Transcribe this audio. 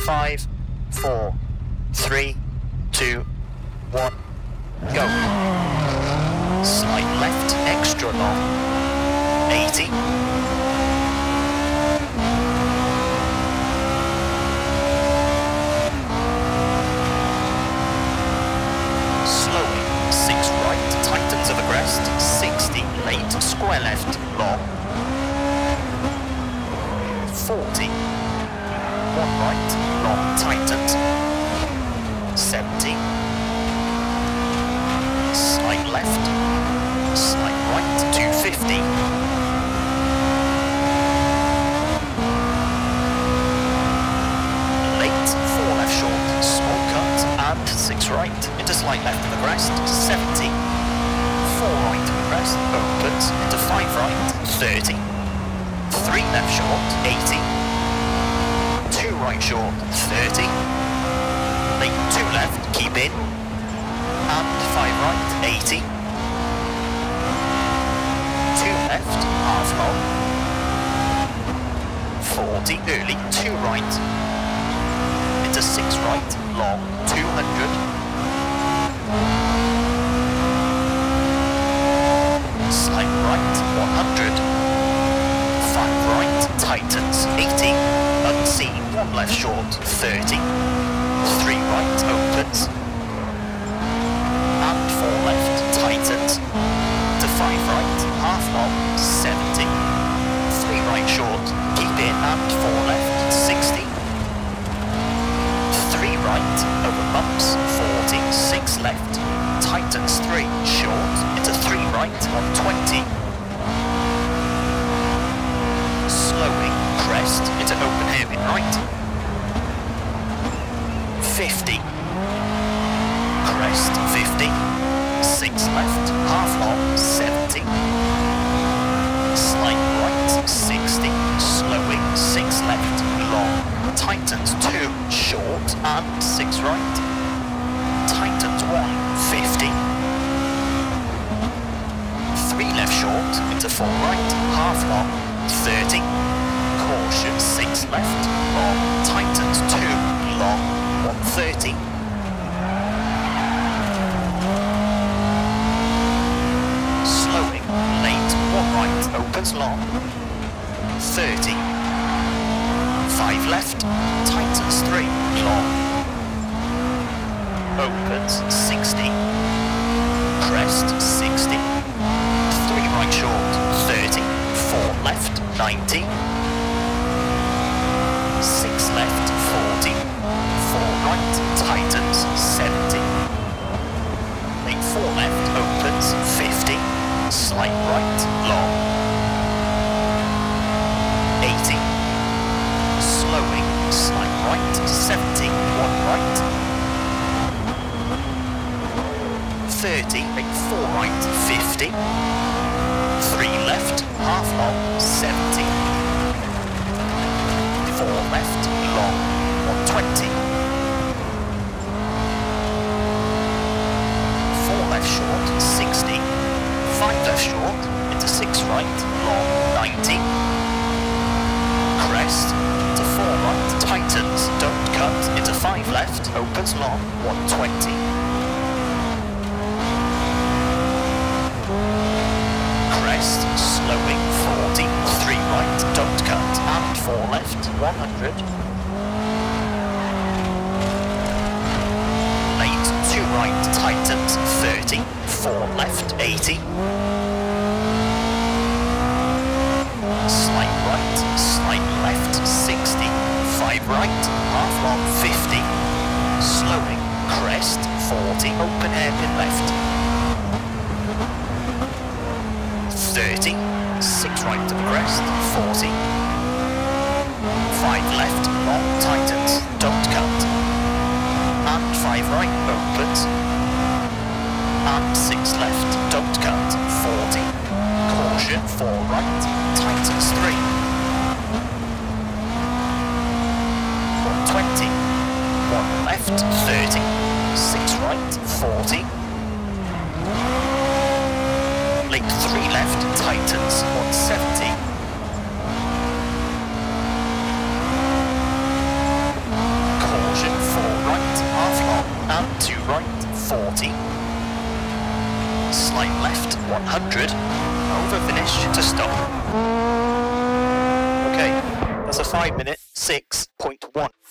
5, 4, 3, 2, 1, go. Slight left, extra long, 80. Slowing, 6 right, tightens of crest, 60, late, square left, long. 40. 1 right, long, tightens. 70. Slight left, slight right, 250. Late, 4 left short, small cut, and 6 right, into slight left of the crest, 70. 4 right of the crest, opens, into 5 right, 30. 3 left short, 80. 2 right short, 30. Late 2 left, keep in. And 5 right, 80. 2 left, half long. 40, early, 2 right. Into 6 right, long, 200. Slight right, 100. 5 right, tightens, 80. Unseen, 1 left short, 30. 3 right, opens. And 4 left, tightens. To 5 right, half long, 70. 3 right short, keep in, and 4 left, 60. 3 right, over bumps, 40. 6 left, tightens 3, short, into 3 right, 120. Slowing, crest, into open hairpin right. 50. Crest, 50. 6 left, half long, 70. Slight right, 60. Slowing, 6 left, long. Tightens 2, short, and 6 right. Tightens 1, 50. 3 left short, into 4 right, half long, 30. Caution, 6 left, long, tightens 2, long, 130. Slowing, late, 1 right, opens long, 30. 5 left, tightens 3, long. Opens, 60. Crest, 60. 3 right short, 30. 4 left, 90. 6 left, 40. 4 right, tightens, 70. Late 4 left, opens, 50. Slight right, long. 80. Slowing, slight right, 70. 1 right. 30, make 4 right, 50. 3 left, half long, 70. 4 left, long, 120. 4 left short, 60. 5 left short, into 6 right, long, 90. Crest, into 4 right, tightens, don't cut, into 5 left, opens long, 120. Crest, slowing, 40, 3 right, don't cut, and 4 left, 100. Late, 2 right, tightens, 30, 4 left, 80. Slight right, slight left, 60, 5 right, half long, 50. Slowing, crest, 40, open hairpin left. 30, 6 right to the crest, 40. 5 left, long, tightens, don't cut. And 5 right, opens. And 6 left, don't cut, 40. Caution, 4 right, tightens 3. 120. 1 left, 30. 6 right, 40. Late 3 left, tightens, 170. 2 right, 40. Slight left, 100. Over finish to stop. Okay, that's a 5 minute 6.1.